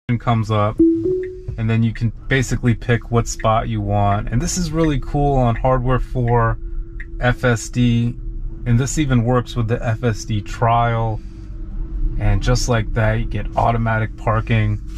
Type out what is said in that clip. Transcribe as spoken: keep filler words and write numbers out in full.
comes up, and then you can basically pick what spot you want. And this is really cool on H W four F S D, and this even works with the F S D trial. And just like that, you get automatic parking.